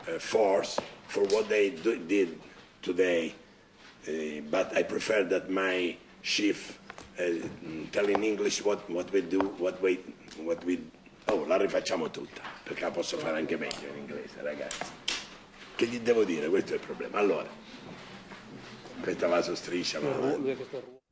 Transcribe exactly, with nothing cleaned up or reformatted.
uh, force for what they do, did today, uh, but I prefer that my chief uh, tell in English what, what we do, what we, what we... Oh, la rifacciamo tutta, perché la posso fare anche meglio in inglese, ragazzi. Che gli devo dire? Questo è il problema. Allora, questa va su striscia, ma...